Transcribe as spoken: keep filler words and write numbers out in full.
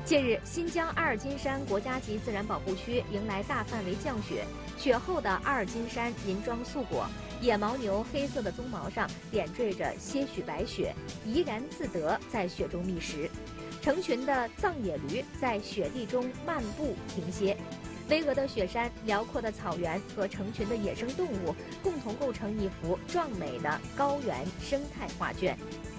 近日，新疆阿尔金山国家级自然保护区迎来大范围降雪，雪后的阿尔金山银装素裹，野牦牛黑色的鬃毛上点缀着些许白雪，怡然自得在雪中觅食。成群的藏野驴在雪地中漫步停歇。巍峨的雪山、辽阔的草原和成群的野生动物，共同构成一幅壮美的高原生态画卷。